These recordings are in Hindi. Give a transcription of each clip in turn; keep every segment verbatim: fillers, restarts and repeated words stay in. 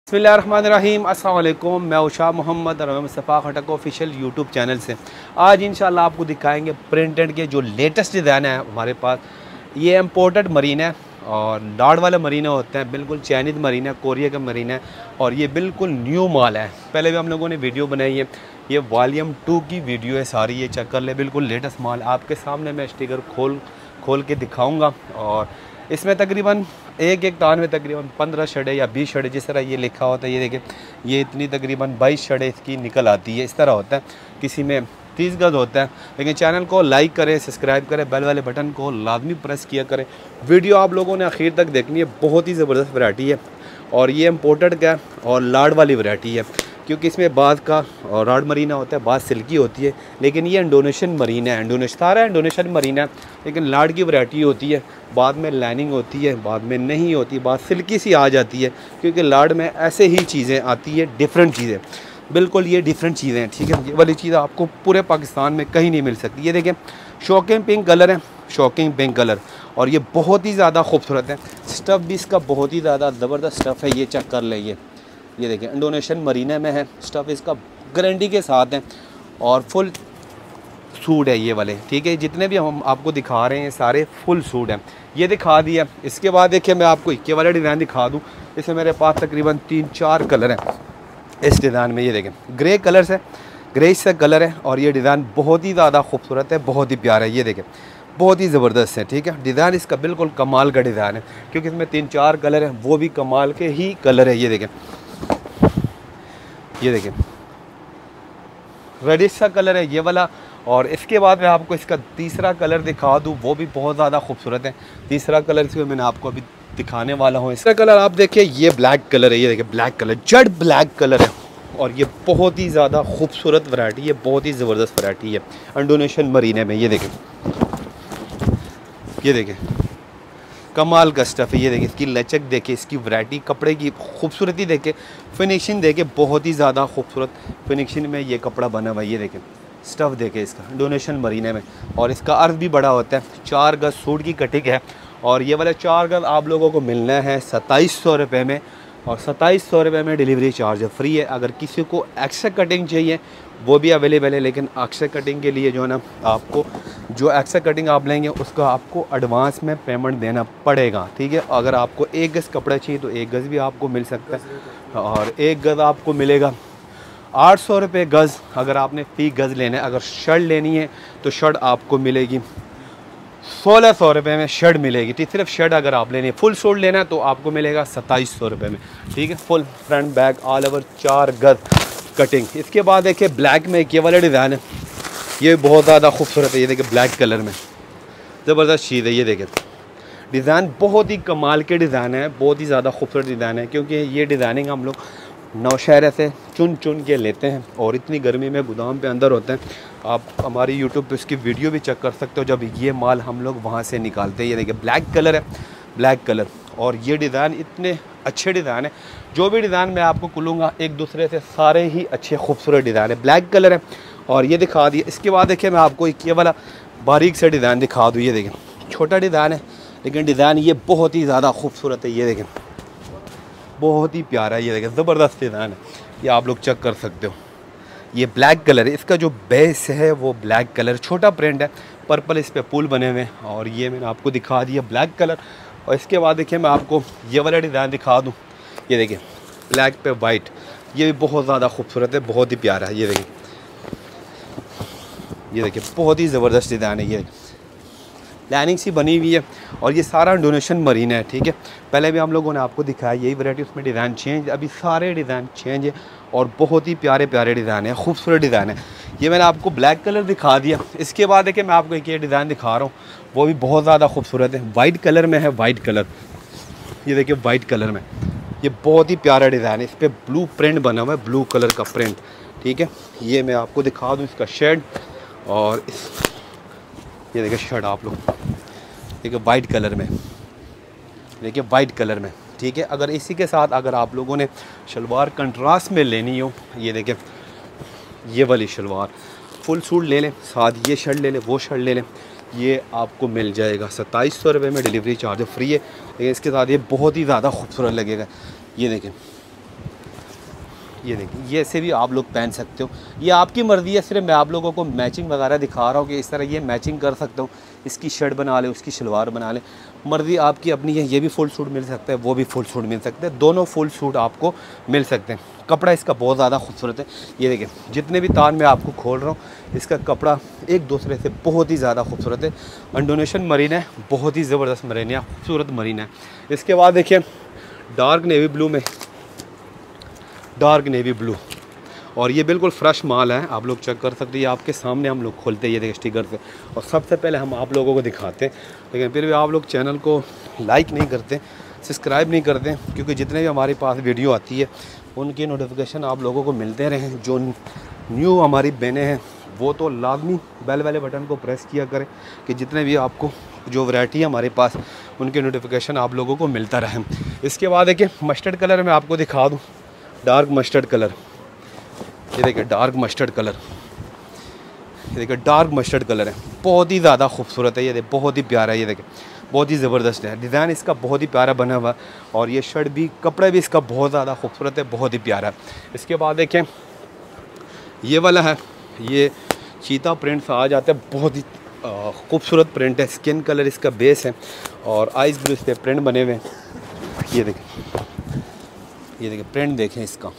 बिस्मिल्लाहिर्रहमानिर्रहीम। अस्सलाम वालेकुम। मैं उशा मोहम्मद और Mustafa Khattak official YouTube channel से आज इंशाल्लाह आपको दिखाएंगे प्रिंटेड के जो लेटेस्ट डिज़ाइन है हमारे पास। ये इम्पोर्टेड मरीन है और लाड वाले मरीने होते हैं, बिल्कुल चाइनीज़ मरीन है, कोरिया का मरीन है और ये बिल्कुल न्यू माल है। पहले भी हम लोगों ने वीडियो बनाई है, ये वॉल्यूम टू की वीडियो है सारी, ये चेक कर ले, बिल्कुल लेटेस्ट माल आपके सामने मैं स्टिकर खोल खोल के दिखाऊँगा। और इसमें तकरीबन एक एक तान में तकरीबन पंद्रह शड़े या बीस शड़े, जिस तरह ये लिखा होता है, ये देखें ये इतनी तकरीबन बाईस शड़े इसकी निकल आती है। इस तरह होता है, किसी में तीस गज होता है। लेकिन चैनल को लाइक करें, सब्सक्राइब करें, बेल वाले बटन को लाजमी प्रेस किया करें। वीडियो आप लोगों ने आखिर तक देखनी है, बहुत ही ज़बरदस्त वैरायटी है और ये इम्पोर्टेड का और लाड वाली वैरायटी है, क्योंकि इसमें बाद का और राड मरीना होता है, बाद सिल्की होती है। लेकिन ये इंडोनेशियन मरीन है, इंडोनेश सारा इंडोनेशियन मरीन है, लेकिन लाड की वैरायटी होती है, बाद में लाइनिंग होती है, बाद में नहीं होती, बाद सिल्की सी आ जाती है, क्योंकि लाड में ऐसे ही चीज़ें आती है, डिफरेंट चीज़ें, बिल्कुल ये डिफरेंट चीज़ें हैं। ठीक है, ये वाली चीज़ आपको पूरे पाकिस्तान में कहीं नहीं मिल सकती। ये देखें शॉकिंग पिंक कलर है, शॉकिंग पिंक कलर, और ये बहुत ही ज़्यादा खूबसूरत है। स्टफ़ भी इसका बहुत ही ज़्यादा ज़बरदस्त स्टफ़ है, ये चेक कर लेंगे। ये देखें इंडोनेशियन मरीने में है, स्टफ़ इसका गारंटी के साथ है और फुल सूट है ये वाले। ठीक है, जितने भी हम आपको दिखा रहे हैं सारे फुल सूट हैं, ये दिखा दिया। इसके बाद देखिए मैं आपको इक्के वाले डिज़ाइन दिखा दूँ। इसमें मेरे पास तकरीबन तीन चार कलर हैं इस डिज़ाइन में। ये देखें ग्रे कलर से, ग्रे से कलर है और ये डिज़ाइन बहुत ही ज़्यादा खूबसूरत है, बहुत ही प्यारा है। ये देखें बहुत ही ज़बरदस्त है। ठीक है, डिज़ाइन इसका बिल्कुल कमाल का डिज़ाइन है, क्योंकि इसमें तीन चार कलर हैं, वो भी कमाल के ही कलर है। ये देखें, ये देखें रेडिश सा कलर है ये वाला। और इसके बाद मैं आपको इसका तीसरा कलर दिखा दूँ, वो भी बहुत ज़्यादा खूबसूरत है। तीसरा कलर इसमें मैंने आपको अभी दिखाने वाला हूँ। इसका कलर आप देखिए, ये ब्लैक कलर है, ये देखिए black colour, jet black colour है और ये बहुत ही ज़्यादा खूबसूरत वैरायटी है, बहुत ही ज़बरदस्त वैरायटी है इंडोनेशियन मरीने में। ये देखें, ये देखें कमाल का स्टफ़ है। ये देखिए इसकी लचक देखे, इसकी वैरायटी, कपड़े की खूबसूरती देखे, फिनिशिंग देखे, बहुत ही ज़्यादा खूबसूरत फिनिशिंग में ये कपड़ा बना हुआ है। ये देखें स्टफ़ देखे इसका इंडोनेशियन मरीने में, और इसका अर्थ भी बड़ा होता है। चार गज सूट की कटिंग है और ये वाला चार गज आप लोगों को मिलना है सत्ताईस सौ रुपये में, और सत्ताईस सौ रुपये में डिलीवरी चार्ज है, फ्री है। अगर किसी को एक्स्ट्रा कटिंग चाहिए वो भी अवेलेबल है, लेकिन एक्स्ट्रा कटिंग के लिए जो है ना, आपको जो एक्स्ट्रा कटिंग आप लेंगे उसका आपको एडवांस में पेमेंट देना पड़ेगा। ठीक है, अगर आपको एक गज़ कपड़ा चाहिए तो एक गज़ भी आपको मिल सकता है, और एक गज़ आपको मिलेगा आठ सौ रुपये गज़ अगर आपने फ़ी गज़ लेना है। अगर शर्ट लेनी है तो शर्ट आपको मिलेगी सोलह सौ रुपये में शर्ट मिलेगी। ठीक, सिर्फ शर्ट अगर आप लेनी है, फुल सूट लेना है तो आपको मिलेगा सत्ताईस सौ रुपये में। ठीक है, full front back all over चार गज़ कटिंग। इसके बाद देखिए ब्लैक में एक ये वाला डिज़ाइन है, ये बहुत ज़्यादा खूबसूरत है। ये देखिए ब्लैक कलर में ज़बरदस्त चीज़ है। ये देखिए डिज़ाइन बहुत ही कमाल के डिज़ाइन है, बहुत ही ज़्यादा खूबसूरत डिज़ाइन है, क्योंकि ये डिज़ाइनिंग हम लोग नौशहरे से चुन चुन के लेते हैं और इतनी गर्मी में गोदाम पे अंदर होते हैं। आप हमारी यूट्यूब पे उसकी वीडियो भी चेक कर सकते हो, जब ये माल हम लोग वहाँ से निकालते हैं। ये देखिए ब्लैक कलर है, ब्लैक कलर, और ये डिज़ाइन इतने अच्छे डिज़ाइन है। जो भी डिज़ाइन मैं आपको खुलूँगा एक दूसरे से सारे ही अच्छे खूबसूरत डिज़ाइन है। ब्लैक कलर है और ये दिखा दिया। इसके बाद देखिए मैं आपको एक ये वाला बारीक से डिज़ाइन दिखा दूँ। ये देखें छोटा डिज़ाइन है, लेकिन डिज़ाइन ये बहुत ही ज़्यादा खूबसूरत है। ये देखें बहुत ही प्यारा है, ये देखें ज़बरदस्त डिज़ाइन है, ये आप लोग चेक कर सकते हो। ये ब्लैक कलर है, इसका जो बेस है वो ब्लैक कलर, छोटा प्रिंट है, पर्पल इस पे पुल बने हुए हैं, और ये मैंने आपको दिखा दिया ब्लैक कलर। और इसके बाद देखिए मैं आपको ये वाला डिज़ाइन दिखा दूँ। ये देखिए ब्लैक पे वाइट, ये भी बहुत ज़्यादा खूबसूरत है, बहुत ही प्यारा है। ये देखिए, ये देखिए बहुत ही ज़बरदस्त डिज़ाइन है, ये लाइनिंग सी बनी हुई है और ये सारा इंडोनेशियन मरीन है। ठीक है, पहले भी हम लोगों ने आपको दिखाया यही वैरायटी, उसमें डिज़ाइन चेंज, अभी सारे डिज़ाइन चेंज है और बहुत ही प्यारे प्यारे डिज़ाइन है, खूबसूरत डिज़ाइन है। ये मैंने आपको ब्लैक कलर दिखा दिया। इसके बाद देखिए मैं आपको एक ये डिज़ाइन दिखा रहा हूँ, वो भी बहुत ज़्यादा खूबसूरत है, वाइट कलर में है, वाइट कलर। ये देखिए वाइट कलर में, ये बहुत ही प्यारा डिज़ाइन है, इस पर ब्लू प्रिंट बना हुआ है, ब्लू कलर का प्रिंट। ठीक है, ये मैं आपको दिखा दूँ इसका शेड, और इस ये देखिए शर्ट आप लोग देखिए वाइट कलर में, देखिए वाइट कलर में। ठीक है, अगर इसी के साथ अगर आप लोगों ने शलवार कंट्रास्ट में लेनी हो, ये देखिए ये वाली शलवार फुल सूट ले लें, साथ ये शर्ट ले लें, वो शर्ट ले लें, ये आपको मिल जाएगा सत्ताईस सौ रुपये में, डिलीवरी चार्ज फ्री है। लेकिन इसके साथ ये बहुत ही ज़्यादा खूबसूरत लगेगा। ये देखें ये देखिए, ये ऐसे भी आप लोग पहन सकते हो, ये आपकी मर्ज़ी है। सिर्फ मैं आप लोगों को मैचिंग वगैरह दिखा रहा हूँ कि इस तरह ये मैचिंग कर सकते हो, इसकी शर्ट बना ले, उसकी शलवार बना ले, मर्ज़ी आपकी अपनी है। ये भी फुल सूट मिल सकता है, वो भी फुल सूट मिल सकते हैं, दोनों फुल सूट आपको मिल सकते हैं। कपड़ा इसका बहुत ज़्यादा खूबसूरत है। ये देखिए, जितने भी तार मैं आपको खोल रहा हूँ, इसका कपड़ा एक दूसरे से बहुत ही ज़्यादा खूबसूरत है। इंडोनेशियन मरीन है, बहुत ही ज़बरदस्त मरीन है, खूबसूरत मरीन है। इसके बाद देखिए, डार्क नेवी ब्लू में, डार्क नेवी ब्लू, और ये बिल्कुल फ्रेश माल है, आप लोग चेक कर सकते हैं। ये आपके सामने हम लोग खोलते हैं, ये देखिए स्टिकर से, और सबसे पहले हम आप लोगों को दिखाते हैं। लेकिन फिर भी आप लोग चैनल को लाइक नहीं करते, सब्सक्राइब नहीं करते, क्योंकि जितने भी हमारे पास वीडियो आती है उनकी नोटिफिकेशन आप लोगों को मिलते रहें। जो न्यू हमारी बहनें हैं वो तो लाजमी बेल वाले बटन को प्रेस किया करें कि जितने भी आपको जो वैरायटी है हमारे पास उनके नोटिफिकेशन आप लोगों को मिलता रहे। इसके बाद देखिए, मस्टर्ड कलर में आपको दिखा दूँ, डार्क मस्टर्ड कलर, ये देखिए डार्क मस्टर्ड कलर, ये देखिए डार्क मस्टर्ड कलर है, बहुत ही ज़्यादा खूबसूरत है। ये देखिए बहुत ही प्यारा है, ये देखिए बहुत ही ज़बरदस्त है, डिज़ाइन इसका बहुत ही प्यारा बना हुआ, और ये शर्ट भी, कपड़ा भी इसका बहुत ज़्यादा खूबसूरत है, बहुत ही प्यारा है। इसके बाद देखें, ये वाला है, ये चीता प्रिंट आ जाता है, बहुत ही खूबसूरत प्रिंट है। स्किन कलर इसका बेस है, और आइस ब्लू इस पर प्रिंट बने हुए हैं। ये देखें, ये देखिए प्रिंट देखें इसका,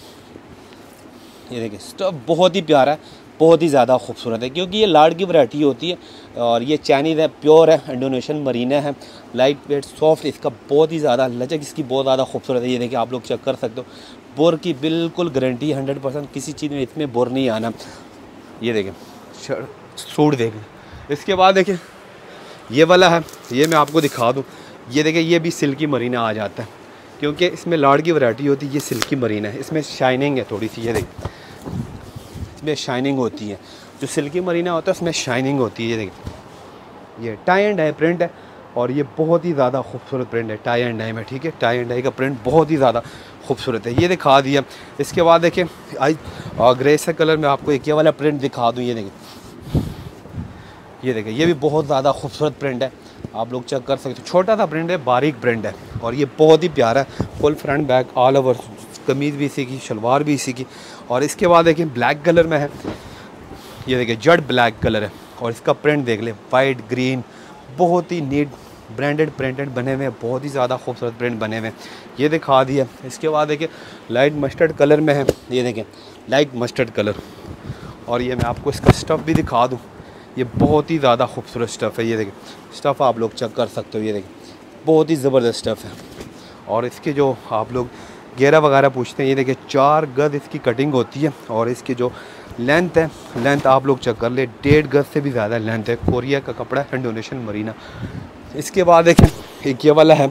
ये देखिए स्टफ बहुत ही प्यारा है, बहुत ही ज़्यादा खूबसूरत है, क्योंकि ये लार्ड की वैरायटी होती है, और ये चाइनीज़ है, प्योर है, इंडोनेशियन मरीना है, लाइट वेट सॉफ्ट, इसका बहुत ही ज़्यादा लचक इसकी बहुत ज़्यादा खूबसूरत है। ये देखिए आप लोग चेक कर सकते हो, बोर की बिल्कुल गारंटी हंड्रेड परसेंट, किसी चीज़ में इसमें बोर नहीं आना। ये देखें सूट देखें। इसके बाद देखिए, ये वाला है, ये मैं आपको दिखा दूँ, ये देखें, ये भी सिल्की मरीना आ जाता है, क्योंकि इसमें लार्ड की वैरायटी होती है। ये सिल्की मरीन है, इसमें शाइनिंग है थोड़ी सी, ये देखिए इसमें शाइनिंग होती है, जो सिल्की मरीना होता है उसमें शाइनिंग होती है। ये देखिए, ये टाई एंड डाई प्रिंट है, और ये बहुत ही ज़्यादा खूबसूरत प्रिंट है, टाई एंड डाई में, ठीक है, टाई एंड डाई का प्रिंट बहुत ही ज़्यादा खूबसूरत है। ये दिखा दिया। इसके बाद देखिए, आई ग्रे से कलर में आपको एक ये वाला प्रिंट दिखा दूँ, ये देखिए, ये देखिए ये भी बहुत ज़्यादा खूबसूरत प्रिंट है, आप लोग चेक कर सकते हो। छोटा सा प्रिंट है, बारीक प्रिंट है, और ये बहुत ही प्यारा है। Full front back all over, कमीज़ भी इसी की, शलवार भी इसी की। और इसके बाद देखिए, ब्लैक कलर में है, ये देखिए जड ब्लैक कलर है, और इसका प्रिंट देख ले, वाइट ग्रीन, बहुत ही नीट ब्रांडेड प्रिंटेड बने हुए हैं, बहुत ही ज़्यादा खूबसूरत प्रिंट बने हुए हैं। ये दिखा दिया। इसके बाद देखिए, लाइट मस्टर्ड कलर में है, ये देखें लाइट मस्टर्ड कलर, और ये मैं आपको इसका स्टफ़ भी दिखा दूँ, ये बहुत ही ज़्यादा खूबसूरत स्टफ़ है। ये देखिए स्टफ़ आप लोग चेक कर सकते हो, ये देखिए बहुत ही ज़बरदस्त स्टफ़ है। और इसके जो आप लोग घेरा वगैरह पूछते हैं, ये देखिए चार गज इसकी कटिंग होती है, और इसकी जो लेंथ है, लेंथ आप लोग चेक कर ले, डेढ़ गज से भी ज़्यादा लेंथ है। कोरिया का कपड़ा है, इंडोनेशियन मरीना। इसके बाद देखें, एक ये वाला है,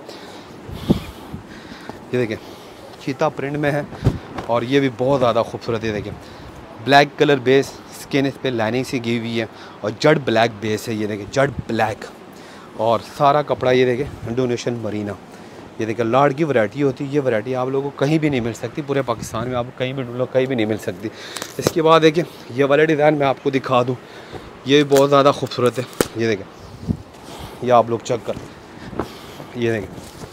ये देखिए चीता प्रिंट में है, और ये भी बहुत ज़्यादा खूबसूरत है। देखिए ब्लैक कलर बेस, स्किन इस पर लाइनिंग सी की हुई है, और जड ब्लैक बेस है, ये देखिए जड ब्लैक, और सारा कपड़ा ये देखिए इंडोनेशियन मरीना। ये देखिए लार्ड की वैरायटी होती है, ये वैरायटी आप लोगों को कहीं भी नहीं मिल सकती, पूरे पाकिस्तान में आपको कहीं भी ढूंढ लो, कहीं भी नहीं मिल सकती। इसके बाद देखिए, ये वाला डिज़ाइन मैं आपको दिखा दूँ, ये भी बहुत ज़्यादा खूबसूरत है। ये देखिए, ये आप लोग चेक कर, ये देखें,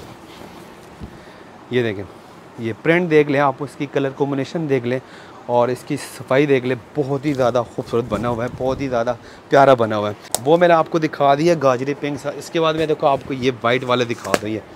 ये देखें ये प्रिंट देख लें आप, इसकी कलर कॉम्बिनेशन देख लें, और इसकी सफाई देख लें, बहुत ही ज़्यादा खूबसूरत बना हुआ है, बहुत ही ज़्यादा प्यारा बना हुआ है। वो मैंने आपको दिखा दिया गाजरी पिंक सा। इसके बाद मैं देखो आपको ये वाइट वाला दिखा दूँ, ये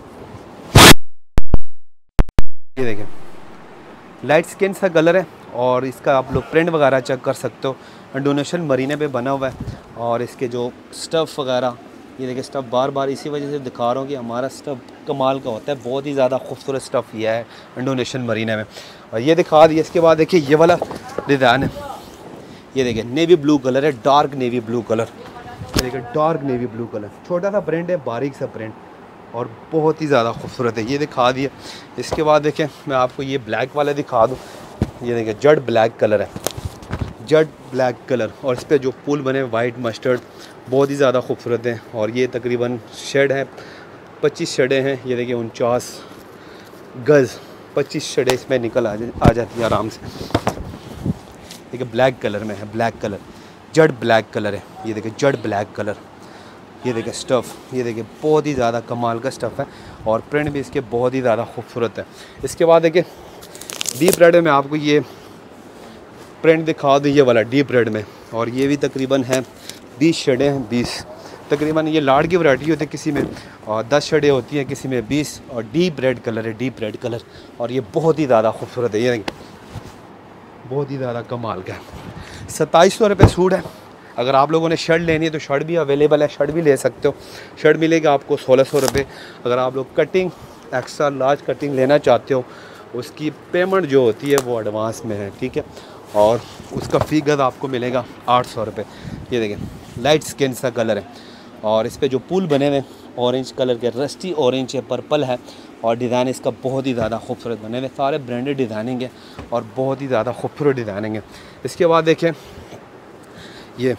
ये देखें लाइट स्किन सा कलर है, और इसका आप लोग प्रिंट वगैरह चेक कर सकते हो, इंडोनेशियन मरीने पे बना हुआ है। और इसके जो स्टफ़ वगैरह, ये देखिए स्टफ़ बार बार इसी वजह से दिखा रहा हूँ कि हमारा स्टफ़ कमाल का होता है, बहुत ही ज़्यादा खूबसूरत स्टफ़ यह है इंडोनेशियन मरीने में। और ये दिखा दिया। इसके बाद देखिए, ये वाला डिज़ाइन है, ये देखिए नेवी ब्लू कलर है, डार्क नेवी ब्लू कलर, ये देखिए डार्क नेवी ब्लू कलर, छोटा सा प्रिंट है, बारीक सा प्रिंट, और बहुत ही ज़्यादा खूबसूरत है। ये दिखा दिया। इसके बाद देखें, मैं आपको ये ब्लैक वाला दिखा दूँ, ये देखिए जड ब्लैक कलर है, जड ब्लैक कलर, और इस पर जो फूल बने वाइट मस्टर्ड, बहुत ही ज़्यादा खूबसूरत है। और ये तकरीबन शेड है, पच्चीस शेडें हैं, ये देखिए उनचास गज़, पच्चीस शेडें इसमें निकल आ, जा, आ जाती है आराम से। देखिए ब्लैक कलर में है, black colour, jet black colour है, ये देखिए जड ब्लैक कलर, ये देखिए स्टफ़, ये देखिए बहुत ही ज़्यादा कमाल का स्टफ़ है, और प्रिंट भी इसके बहुत ही ज़्यादा खूबसूरत है। इसके बाद देखिए, डीप रेड में आपको ये प्रिंट दिखा दूँ, ये वाला डीप रेड में, और ये भी तकरीबन है बीस शेडें हैं, बीस तकरीबन। ये लाड़ की वैरायटी होती है, किसी में और दस शेडें होती हैं, किसी में बीस, और डीप रेड कलर है, डीप रेड कलर, और ये बहुत ही ज़्यादा खूबसूरत है, ये बहुत ही ज़्यादा कमाल का है। सत्ताईस सौ रुपये सूट है। अगर आप लोगों ने शर्ट लेनी है तो शर्ट भी अवेलेबल है, शर्ट भी ले सकते हो। शर्ट मिलेगा आपको सोलह सौ रुपये। अगर आप लोग कटिंग एक्स्ट्रा लार्ज कटिंग लेना चाहते हो, उसकी पेमेंट जो होती है वो एडवांस में है, ठीक है, और उसका फ़ी गज आपको मिलेगा आठ सौ रुपये। ये देखें लाइट स्किन सा कलर है, और इस पर जो पुल बने हुए ऑरेंज कलर के, रस्टी ऑरेंज है, पर्पल है, और डिज़ाइन इसका बहुत ही ज़्यादा खूबसूरत बने हुए, सारे ब्रांडेड डिज़ाइनिंग है और बहुत ही ज़्यादा खूबसूरत डिज़ाइनिंग है। इसके बाद देखें ये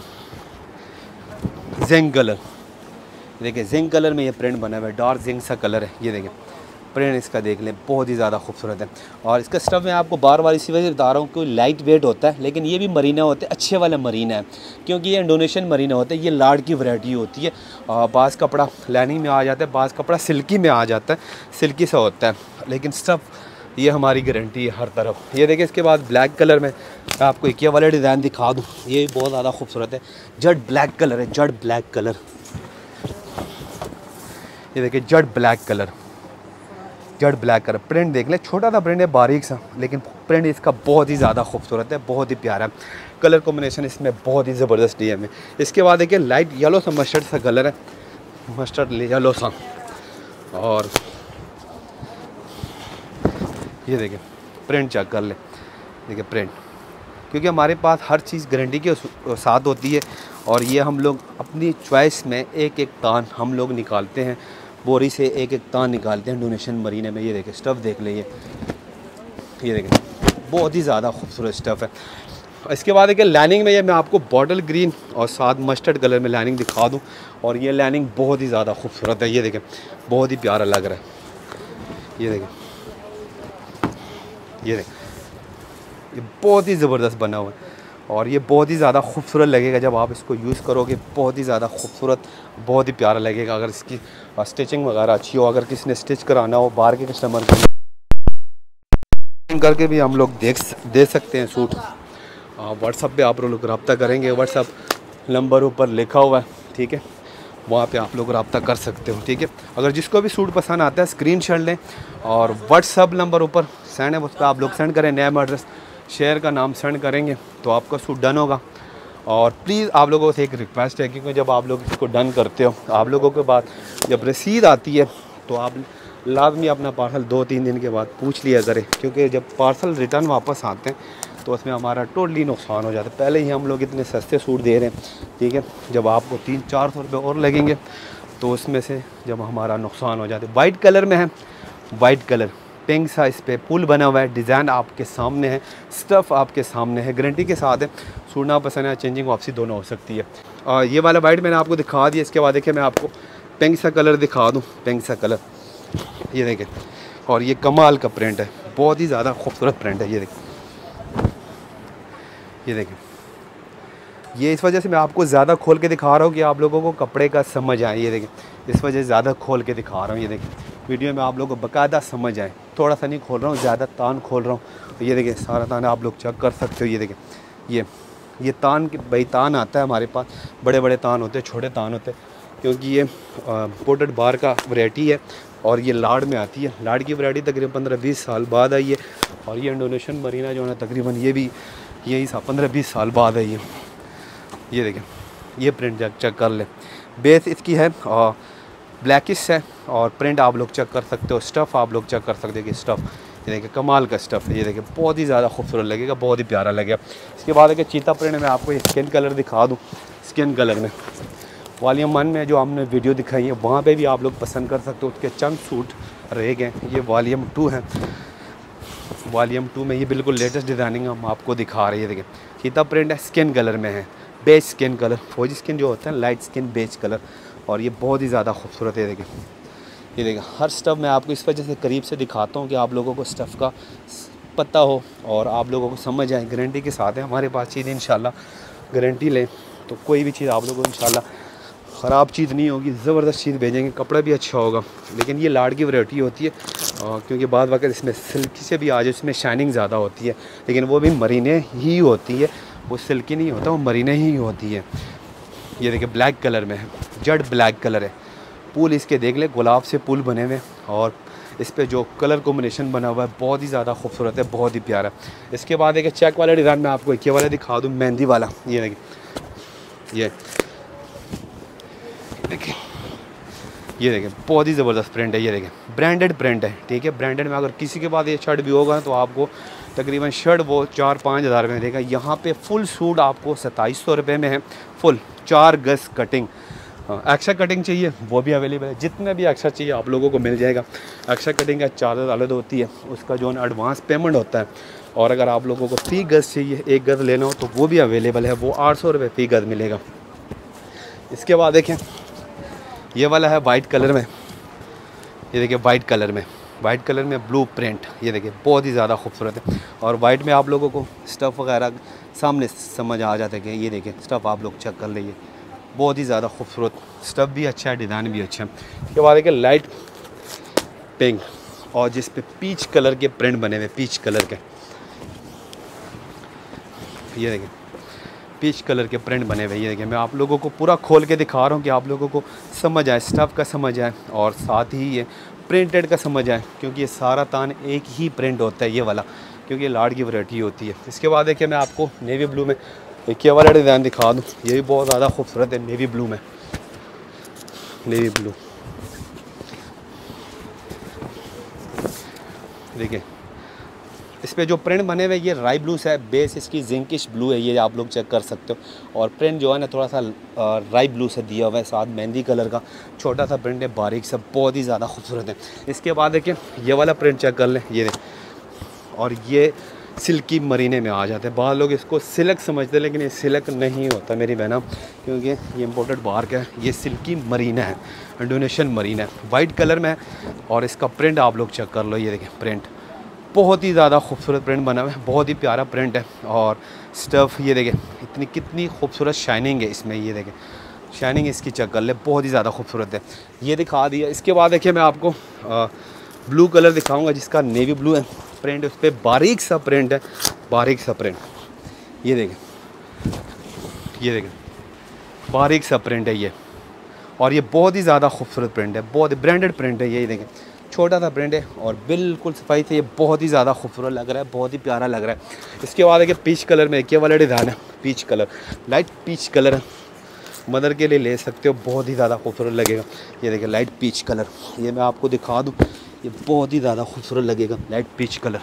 जिंक कलर, देखिए जिंक कलर में ये प्रिंट बना हुआ है, डार्क जिंक सा कलर है। ये देखें प्रिंट इसका देख लें, बहुत ही ज़्यादा खूबसूरत है। और इसका स्टफ़ मैं आपको बार बार इसी वजह से बता रहा हूँ कि लाइट वेट होता है, लेकिन ये भी मरीना होते हैं, अच्छे वाले मरीना है, क्योंकि ये इंडोनेशियन मरीना होता है। ये लाड़ की वैरायटी होती है, बाज़ कपड़ा लाइनिंग में आ जाता है, बाज़ कपड़ा सिल्की में आ जाता है, सिल्की सा होता है, लेकिन स्टफ़ ये हमारी गारंटी है हर तरफ। ये देखिए इसके बाद ब्लैक कलर में मैं आपको एक ये वाला डिज़ाइन दिखा दूँ, ये बहुत ज़्यादा खूबसूरत है, जट ब्लैक कलर है, जट ब्लैक कलर। ये देखिए jet black colour, jet black colour print देख लें, छोटा सा प्रिंट है, बारीक सा, लेकिन प्रिंट इसका बहुत ही ज़्यादा खूबसूरत है, बहुत ही प्यारा है। कलर कॉम्बिनेशन इसमें बहुत ही ज़बरदस्त डी है। इसके बाद देखिए लाइट येलो सा मस्टर्ड सा कलर है, मस्टर्ड येलो सा, और ये देखिए प्रिंट चेक कर ले, देखिए प्रिंट, क्योंकि हमारे पास हर चीज़ गारंटी के साथ होती है, और ये हम लोग अपनी चॉइस में एक एक तान हम लोग निकालते हैं, बोरी से एक एक तान निकालते हैं इंडोनेशियन मरीने में। ये देखें स्टफ़ देख ले, ये ये देखें बहुत ही ज़्यादा खूबसूरत स्टफ़ है। इसके बाद देखिए लाइनिंग में ये मैं आपको बॉटल ग्रीन और साथ मस्टर्ड कलर में लाइनिंग दिखा दूं, और ये लाइनिंग बहुत ही ज़्यादा खूबसूरत है। ये देखें बहुत ही प्यारा लग रहा है। ये देखें, ये देखें ये बहुत ही ज़बरदस्त बना हुआ है, और ये बहुत ही ज़्यादा खूबसूरत लगेगा जब आप इसको यूज़ करोगे, बहुत ही ज़्यादा खूबसूरत, बहुत ही प्यारा लगेगा। अगर इसकी स्टिचिंग वगैरह अच्छी हो, अगर किसी ने स्टिच कराना हो बाहर के कस्टमर को करके भी हम लोग देख दे सकते हैं सूट। व्हाट्सअप पे आप लोग रब्ता करेंगे, व्हाट्सअप नंबर ऊपर लिखा हुआ है, ठीक है, वहाँ पे आप लोग रब्ता कर सकते हो, ठीक है। अगर जिसको भी सूट पसंद आता है स्क्रीनशॉट लें, और व्हाट्सअप नंबर ऊपर सेंड है, उस पर आप लोग सेंड करें, नेम एड्रेस शेयर का नाम सेंड करेंगे तो आपका सूट डन होगा। और प्लीज़ आप लोगों से एक रिक्वेस्ट है, क्योंकि जब आप लोग इसको डन करते हो, आप लोगों के बाद जब रसीद आती है तो आप लाजमी अपना पार्सल दो तीन दिन के बाद पूछ लिया करें, क्योंकि जब पार्सल रिटर्न वापस आते हैं तो उसमें हमारा टोटली नुकसान हो जाता है। पहले ही हम लोग इतने सस्ते सूट दे रहे हैं, ठीक है, जब आपको तीन चार सौ रुपये और लगेंगे तो उसमें से जब हमारा नुकसान हो जाता है। वाइट कलर में है, वाइट कलर पिंक सा, इस पर पुल बना हुआ है, डिज़ाइन आपके सामने है, स्टफ़ आपके सामने है, गारंटी के साथ है। सूट ना पसंद है, चेंजिंग वापसी दोनों हो सकती है। और ये वाला वाइट मैंने आपको दिखा दिया। इसके बाद देखिए मैं आपको पिंक सा कलर दिखा दूँ, पिंक सा कलर, ये देखें, और ये कमाल का प्रिंट है, बहुत ही ज़्यादा खूबसूरत प्रिंट है। ये देखें, ये देखें, ये इस वजह से मैं आपको ज़्यादा खोल के दिखा रहा हूँ कि आप लोगों को कपड़े का समझ आए। ये देखें, इस वजह से ज़्यादा खोल के दिखा रहा हूँ। ये देखें वीडियो में आप लोगों को बाकायदा समझ आए, थोड़ा सा नहीं खोल रहा हूँ, ज़्यादा तान खोल रहा हूँ। तो ये देखें सारा तान आप लोग चेक कर सकते हो। ये देखें, ये ये तान भाई तान आता है हमारे पास, बड़े बड़े तान होते हैं, छोटे तान होते हैं, क्योंकि ये पोर्टेड बार का वैरायटी है, और ये लाड़ में आती है। लाड़ की वैरायटी तकरीबन पंद्रह बीस साल बाद आई है, और ये इंडोनेशियन मरीना जो है तकरीबन ये भी यही सा पंद्रह बीस साल बाद आई है। ये देखें, ये प्रिंट चेक चेक कर लें, बेस इसकी है और ब्लैकिश है, और प्रिंट आप लोग चेक कर सकते हो, स्टफ़ आप लोग चेक कर सकते हो कि स्टफ़, ये देखिए कमाल का स्टफ़ है। ये देखिए बहुत ही ज़्यादा खूबसूरत लगेगा, बहुत ही प्यारा लगेगा। इसके बाद देखिए चीता प्रिंट में आपको स्किन कलर दिखा दूँ। स्किन कलर में वॉल्यूम वन में जो हमने वीडियो दिखाई है वहाँ पे भी आप लोग पसंद कर सकते हो, उसके चंद सूट रह गए। ये वॉल्यूम टू है, वॉल्यूम टू में ये बिल्कुल लेटेस्ट डिज़ाइनिंग हम आपको दिखा रहे हैं। ये देखिए चीता प्रिंट है, स्किन कलर में है, बेज स्किन कलर, फौजी स्किन जो होता है लाइट स्किन बेज कलर, और ये बहुत ही ज़्यादा खूबसूरत है। देखिए, ये देखिए हर स्टफ़ मैं आपको इस वजह से करीब से दिखाता हूँ कि आप लोगों को स्टफ़ का पता हो और आप लोगों को समझ आए। गारंटी के साथ है हमारे पास चीज़, इंशाल्लाह गारंटी लें तो कोई भी चीज़ आप लोगों को इंशाल्लाह ख़राब चीज़ नहीं होगी, ज़बरदस्त चीज़ भेजेंगे, कपड़ा भी अच्छा होगा। लेकिन ये लाड़ की वैरायटी होती है, और क्योंकि बाद वक्त इसमें सिल्की से भी आज इसमें शाइनिंग ज़्यादा होती है, लेकिन वो भी मरीने ही होती है, वो सिल्की नहीं होता, वो मरीने ही होती है। ये देखिए ब्लैक कलर में है, जड ब्लैक कलर है। पुल इसके देख ले, गुलाब से पुल बने हुए, और इस पे जो कलर कॉम्बिनेशन बना हुआ है बहुत ही ज़्यादा खूबसूरत है, बहुत ही प्यारा। इसके बाद एक चेक वाला डिज़ाइन में आपको एक वाला दिखा दूँ, मेहंदी वाला। ये देखिए, ये देखिए, ये देखें बहुत ही ज़बरदस्त प्रिंट है। ये देखें ब्रांडेड प्रिंट है, ठीक है। ब्रांडेड में अगर किसी के पास ये शर्ट भी होगा तो आपको तकरीबन शर्ट वो चार पाँच हज़ार में देगा। यहाँ पे फुल सूट आपको सत्ताईस सौ रुपये में है, फुल चार गज कटिंग। एक्स्ट्रा कटिंग चाहिए वो भी अवेलेबल है, जितने भी एक्स्ट्रा चाहिए आप लोगों को मिल जाएगा। एक्स्ट्रा कटिंग का चार्जेस अलग होती है, उसका जो है एडवांस पेमेंट होता है। और अगर आप लोगों को फ़ी गज चाहिए, एक गज लेना हो तो वो भी अवेलेबल है, वो आठ सौ रुपये फ़ी गज मिलेगा। इसके बाद देखें ये वाला है वाइट कलर में। ये देखिए वाइट कलर में, वाइट कलर में ब्लू प्रिंट। ये देखिए बहुत ही ज़्यादा खूबसूरत है, और वाइट में आप लोगों को स्टफ़ वगैरह सामने समझ आ जाता है कि ये देखिए स्टफ़ आप लोग चेक कर लीजिए, बहुत ही ज़्यादा खूबसूरत स्टफ़ भी अच्छा है, डिज़ाइन भी अच्छा है। इसके बाद देखिए लाइट पिंक, और जिस पे पीच कलर के प्रिंट बने हुए, पीच कलर के, ये देखिए पीच कलर के प्रिंट बने हुए। ये देखिए मैं आप लोगों को पूरा खोल के दिखा रहा हूँ कि आप लोगों को समझ आए, स्टफ़ का समझ आए, और साथ ही ये प्रिंटेड का समझ आए, क्योंकि ये सारा तान एक ही प्रिंट होता है ये वाला, क्योंकि ये लार्ड की वैरायटी होती है। इसके बाद देखिए मैं आपको नेवी ब्लू में एक ये वाला डिज़ाइन दिखा दूँ, ये भी बहुत ज़्यादा खूबसूरत है। नेवी ब्लू में, नेवी ब्लू देखिए इस पे जो प्रिंट बने हुए ये राई ब्लू से है, बेस इसकी जिंकिश ब्लू है, ये आप लोग चेक कर सकते हो। और प्रिंट जो है ना थोड़ा सा राई ब्लू से दिया हुआ है, साथ मेहंदी कलर का छोटा सा प्रिंट है, बारीक सा, बहुत ही ज़्यादा खूबसूरत है। इसके बाद देखिए ये वाला प्रिंट चेक कर लें, ये और ये सिल्की मरीने में आ जाते हैं। बहुत लोग इसको सिल्क समझते हैं, लेकिन ये सिल्क नहीं होता मेरी बहना, क्योंकि ये इम्पोर्टेड बाहर का है। ये सिल्की मरीना है, इंडोनेशियन मरीना है, वाइट कलर में है। और इसका प्रिंट आप लोग चेक कर लो, ये देखें प्रिंट बहुत ही ज़्यादा खूबसूरत प्रिंट बना हुआ है, बहुत ही प्यारा प्रिंट है। और स्टफ़ ये देखें इतनी कितनी खूबसूरत शाइनिंग है इसमें, ये देखें शाइनिंग इसकी चेक कर ले, बहुत ही ज़्यादा खूबसूरत है। ये दिखा दिया। इसके बाद देखिए मैं आपको आ, ब्लू कलर दिखाऊंगा, जिसका नेवी ब्लू है प्रिंट, उस पर बारीक सा प्रिंट है, बारीक सा प्रिंट। ये देखें, ये देखें बारीक सा प्रिंट है ये, और ये बहुत ही ज़्यादा खूबसूरत प्रिंट है, बहुत ब्रांडेड प्रिंट है। ये देखें छोटा सा प्रिंट है, और बिल्कुल सफाई से ये बहुत ही ज़्यादा खूबसूरत लग रहा है, बहुत ही प्यारा लग रहा है। इसके बाद देखिए पीच कलर में एक वाला डिज़ाइन है, peach colour, light peach colour है, मदर के लिए ले सकते हो, बहुत ही ज़्यादा खूबसूरत लगेगा। ये देखिए लाइट पीच कलर, ये मैं आपको दिखा दूँ, ये बहुत ही ज़्यादा खूबसूरत लगेगा, लाइट पीच कलर।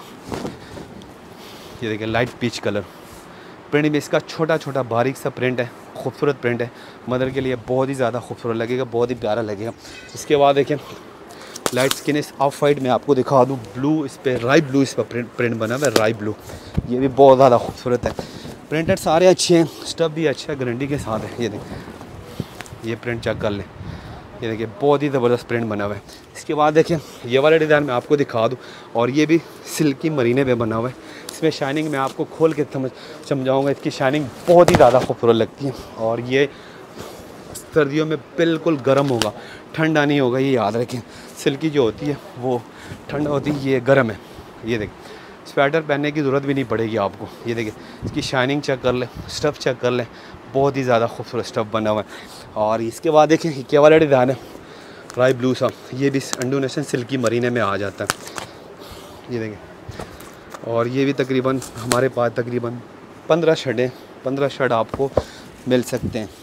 ये देखिए लाइट पीच कलर प्रिंट में इसका छोटा छोटा बारीक सा प्रिंट है, खूबसूरत प्रिंट है, मदर के लिए बहुत ही ज़्यादा खूबसूरत लगेगा, बहुत ही प्यारा लगेगा। इसके बाद देखिए लाइट स्किन इस ऑफ वाइट में आपको दिखा दूँ, ब्लू इस पर राई ब्लू इस पर प्रिंट प्रिंट बना हुआ है, राई ब्लू, ये भी बहुत ज़्यादा खूबसूरत है। प्रिंटेड सारे अच्छे हैं, स्टफ़ भी अच्छा है, गारंटी के साथ है। ये देखिए ये प्रिंट चेक कर लें, ये देखिए बहुत ही ज़बरदस्त प्रिंट बना हुआ है। इसके बाद देखिए ये वाला डिज़ाइन मैं आपको दिखा दूँ, और ये भी सिल्की मरीने पे बना हुआ है। इसमें शाइनिंग मैं आपको खोल के समझ समझाऊँगा, इसकी शाइनिंग बहुत ही ज़्यादा खूबसूरत लगती है। और ये सर्दियों में बिल्कुल गर्म होगा, ठंडा नहीं होगा, ये याद रखें। सिल्की जो होती है वो ठंडा होती है, ये गर्म है। ये देखिए स्वेटर पहनने की ज़रूरत भी नहीं पड़ेगी आपको। ये देखिए इसकी शाइनिंग चेक कर लें, स्टफ़ चेक कर लें, बहुत ही ज़्यादा खूबसूरत स्टफ़ बना हुआ है। और इसके बाद देखिए क्या वाला डिज़ाइन है, राई ब्लू सा, ये भी इंडोनेशियन सिल्की मरीने में आ जाता है। ये देखिए, और ये भी तकरीबन हमारे पास तकरीबन पंद्रह शर्टें पंद्रह शर्ट आपको मिल सकते हैं।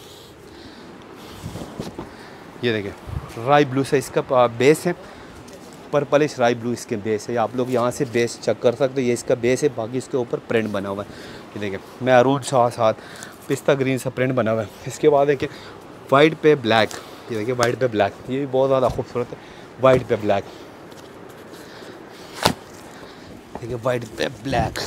ये देखिए राई ब्लू से इसका बेस है, पर्पलिश राई ब्लू इसके बेस है। आप लोग यहाँ से बेस चेक कर सकते हो, ये इसका बेस है, बाकी इसके ऊपर प्रिंट बना हुआ है। ये देखिए मैरून सा साथ पिस्ता ग्रीन सा प्रिंट बना हुआ है। इसके बाद देखिए वाइट पे ब्लैक, ये देखिए वाइट पे ब्लैक, ये भी बहुत ज़्यादा खूबसूरत है, वाइट पे ब्लैक। देखिए वाइट पे ब्लैक,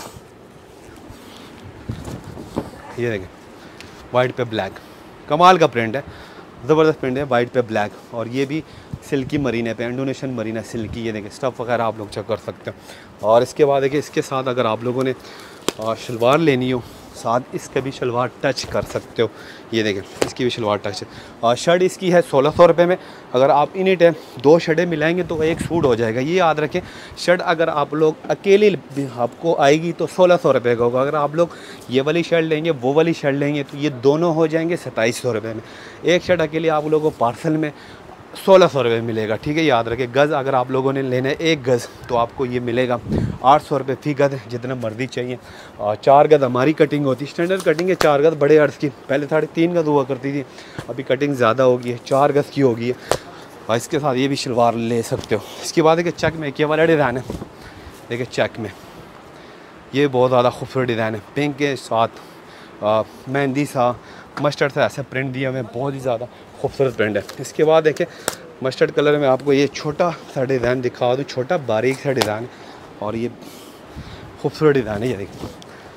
ये देखिए वाइट पे ब्लैक, कमाल का प्रिंट है, ज़बरदस्त प्रिंट है, वाइट पे ब्लैक। और ये भी सिल्की मरीने पे, इंडोनेशियन मरीना सिल्की। ये देखिए स्टफ़ वगैरह आप लोग चेक कर सकते हो। और इसके बाद देखिए इसके साथ अगर आप लोगों ने शलवार लेनी हो साथ इसके भी शलवार टच कर सकते हो। ये देखें इसकी भी शलवार टच है। और शर्ट इसकी है सोलह सौ रुपये में। अगर आप इन्हीं टाइम दो शर्टें मिलाएंगे तो एक सूट हो जाएगा। ये याद रखें, शर्ट अगर आप लोग अकेली आपको आएगी तो सोलह सौ रुपये का होगा। अगर आप लोग ये वाली शर्ट लेंगे वो वाली शर्ट लेंगे तो ये दोनों हो जाएंगे सत्ताईस सौ रुपये में। एक शर्ट अकेली आप लोगों को पार्सल में सोलह सौ रुपये मिलेगा, ठीक है। याद रखें, गज़ अगर आप लोगों ने लेना है एक गज़ तो आपको ये मिलेगा आठ सौ रुपये फी गज़, जितना मर्जी चाहिए। और चार गज़ हमारी कटिंग होती है, स्टैंडर्ड कटिंग है चार गज़ बड़े अर्ज़ की। पहले साढ़े तीन गज़ हुआ करती थी, अभी कटिंग ज़्यादा होगी है, चार गज़ की होगी है। और इसके साथ ये भी शलवार ले सकते हो। इसके बाद देखिए चेक में क्या वाला डिज़ाइन है, देखिए चेक में ये बहुत ज़्यादा खूबसूरत डिज़ाइन है। पिंक के साथ मेहंदी सा मस्टर्ड सा ऐसा प्रिंट दिया हुआ है, बहुत ही ज़्यादा खूबसूरत प्रिंट है। इसके बाद देखिए मस्टर्ड कलर में आपको ये छोटा सा डिज़ाइन दिखा दूँ, छोटा बारीक सा डिज़ाइन और ये खूबसूरत डिज़ाइन है। ये देखिए,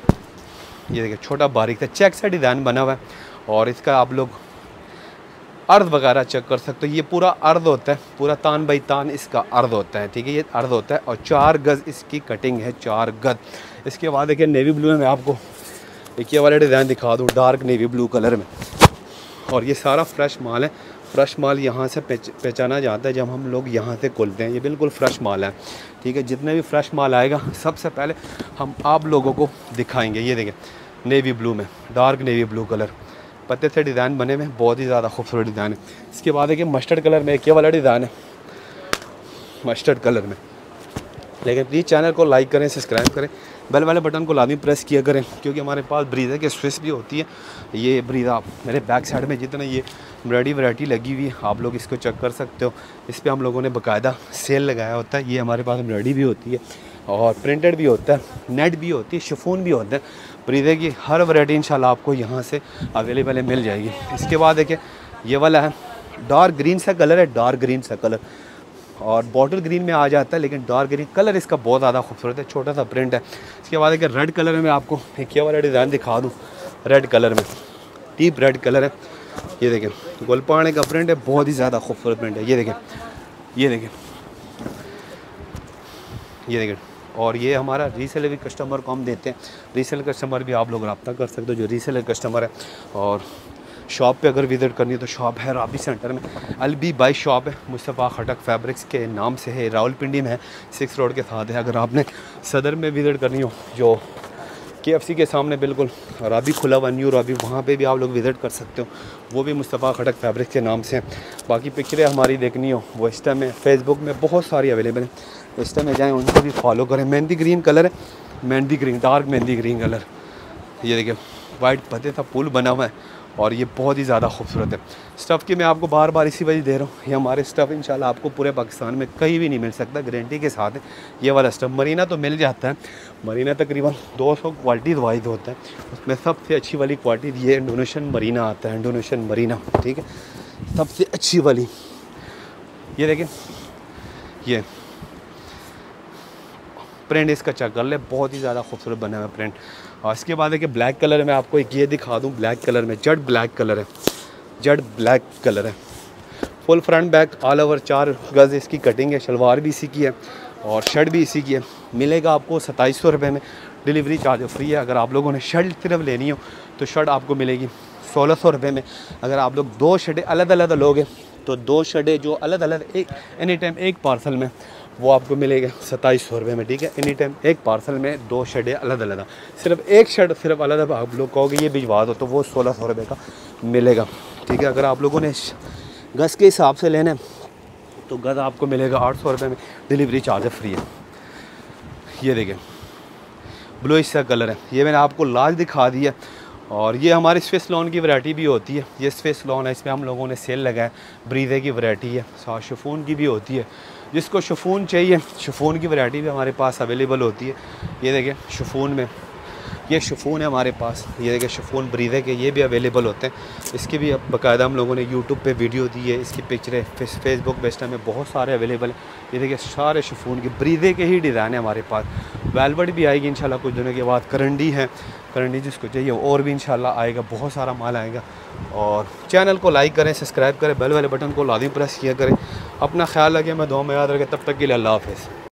ये देखिए छोटा बारीक सा चेक सा डिज़ाइन बना हुआ है। और इसका आप लोग अर्ध वगैरह चेक कर सकते हो। ये पूरा अर्ध होता है, पूरा तान बाई तान इसका अर्ध होता है, ठीक है। ये अर्ध होता है और चार गज़ इसकी कटिंग है, चार गज़। इसके बाद देखिए नेवी ब्लू में आपको एक ये वाला डिज़ाइन दिखा दूँ, डार्क नेवी ब्लू कलर में। और ये सारा फ्रेश माल है। फ्रेश माल यहाँ से पहचाना जाता है जब हम लोग यहाँ से खोलते हैं। ये बिल्कुल फ्रेश माल है, ठीक है। जितने भी फ्रेश माल आएगा सबसे पहले हम आप लोगों को दिखाएंगे। ये देखें नेवी ब्लू में, डार्क नेवी ब्लू कलर, पत्ते से डिज़ाइन बने में बहुत ही ज़्यादा खूबसूरत डिज़ाइन है। इसके बाद देखिए मस्टर्ड कलर में एक ये वाला डिज़ाइन है, मस्टर्ड कलर में। लेकिन प्लीज़ चैनल को लाइक करें, सब्सक्राइब करें, बेल वाले बटन को लाजमी प्रेस किया करें, क्योंकि हमारे पास ब्रीज़ा के स्विच भी होती है। ये ब्रीज़ा मेरे बैक साइड में जितना ये एम्ब्रॉयडरी वैरायटी लगी हुई है, आप लोग इसको चेक कर सकते हो। इस पर हम लोगों ने बाकायदा सेल लगाया होता है। ये हमारे पास एम्ब्रॉयडरी भी होती है और प्रिंटेड भी होता है, नेट भी होती है, शिफॉन भी होता है। ब्रीज़ा की हर वैरायटी इंशाल्लाह आपको यहाँ से अवेलेबल मिल जाएगी। इसके बाद देखिए ये वाला है, डार्क ग्रीन सा कलर है, डार्क ग्रीन सा कलर और बॉटल ग्रीन में आ जाता है, लेकिन डार्क ग्रीन कलर इसका बहुत ज़्यादा खूबसूरत है, छोटा सा प्रिंट है। इसके बाद एक रेड कलर में आपको एक ये वाला डिज़ाइन दिखा दूँ, रेड कलर में, डीप रेड कलर है। ये देखें गोलपाने का प्रिंट है, बहुत ही ज़्यादा खूबसूरत प्रिंट है। ये देखें, ये देखें, ये देखें। और ये हमारा रीसेलर भी कस्टमर को हम देते हैं। रीसेलर कस्टमर भी आप लोग रब्ता कर सकते हो जो रीसेलर कस्टमर है। और शॉप पे अगर विज़िट करनी है तो शॉप है राबी सेंटर में, अलबी बाई शॉप है, मुस्तफ़ा खटक फैब्रिक्स के नाम से है, रावलपिंडी में है, सिक्स रोड के साथ है। अगर आपने सदर में विज़िट करनी हो जो के एफ सी के सामने बिल्कुल राबी खुला हुआ न्यू राबी, वहाँ पे भी आप लोग विज़िट कर सकते हो, वो भी मुस्तफ़ा खटक फैब्रिक्स के नाम से है। बाकी पिक्चरें हमारी देखनी हो वो इंस्टा में, फेसबुक में बहुत सारी अवेलेबल है, इंस्टा में जाएँ उनको भी फॉलो करें। मेहंदी ग्रीन कलर है, मेहंदी ग्रीन, डार्क मेहंदी ग्रीन कलर। ये देखिए वाइट पत्ते का पुल बना हुआ है और ये बहुत ही ज़्यादा खूबसूरत है। स्टफ़ की मैं आपको बार बार इसी वजह दे रहा हूँ, ये हमारे स्टफ़ इंशाल्लाह आपको पूरे पाकिस्तान में कहीं भी नहीं मिल सकता, गारंटी के साथ है। ये वाला स्टफ़ मरीना तो मिल जाता है, मरीना तकरीबन दो सौ क्वालिटी वाइज होता है, उसमें सबसे अच्छी वाली क्वालिटी ये इंडोनेशियन मरीना आता है, इंडोनेशियन मरीना, ठीक है, सबसे अच्छी वाली। ये देखें ये प्रिंट इसका चेक कर ले, बहुत ही ज़्यादा खूबसूरत बना हुआ प्रिंट। और इसके बाद है कि ब्लैक कलर में आपको एक ये दिखा दूँ, ब्लैक कलर में, जट ब्लैक कलर है, जट ब्लैक कलर है, full front back all over चार गज़ इसकी कटिंग है, शलवार भी इसी की है और शर्ट भी इसी की है। मिलेगा आपको सत्ताईस सौ रुपये में, डिलीवरी चार्ज फ्री है। अगर आप लोगों ने शर्ट सिर्फ लेनी हो तो शर्ट आपको मिलेगी सोलह सौ रुपये में। अगर आप लोग दो शर्टें अलग अलग लोगे तो दो शर्टें जो अलग अलग एक एनी टाइम एक पार्सल में वो आपको मिलेगा सत्ताईस सौ रुपये में, ठीक है। एनी टाइम एक पार्सल में दो शर्टें अलग अलग, सिर्फ एक शर्ट सिर्फ अलग अलग आप लोग कहोगे ये भिजवा दो तो वो सोलह सौ रुपये का मिलेगा, ठीक है। अगर आप लोगों ने गज़ के हिसाब से लेना है तो गज़ आपको मिलेगा आठ सौ रुपये में, डिलीवरी चार्ज फ्री है। ये देखें ब्लूइश सा कलर है, ये मैंने आपको लाल दिखा दिया। और ये हमारी स्विस लॉन की वैरायटी भी होती है, ये स्विस लॉन है, इसमें हम लोगों ने सेल लगाया, ब्रीज़े की वैरायटी है, साथ शिफॉन की भी होती है। जिसको शिफॉन चाहिए शिफॉन की वैरायटी भी हमारे पास अवेलेबल होती है। ये देखें शिफॉन में, ये शिफॉन है हमारे पास, ये देखें शिफॉन ब्रीज़े के, ये भी अवेलेबल होते हैं। इसकी भी अब बाकायदा हम लोगों ने यूट्यूब पे वीडियो दी है, इसकी पिक्चरें फेसबुक बेस्टा में बहुत सारे अवेलेबल हैं। ये देखिए सारे शिफॉन के ब्रीज़े के ही डिज़ाइन है हमारे पास। वेलवेट भी आएगी इंशाल्लाह कुछ दिनों के बाद, करंडी है, करंडी जिसको चाहिए और भी इंशाल्लाह आएगा, बहुत सारा माल आएगा। और चैनल को लाइक करें, सब्सक्राइब करें, बेल वाले बटन को लाज़मी प्रेस किया करें। अपना ख्याल रखें, मैं दुआ में याद रखें, तब तक के लिए अल्लाह हाफ़िज़।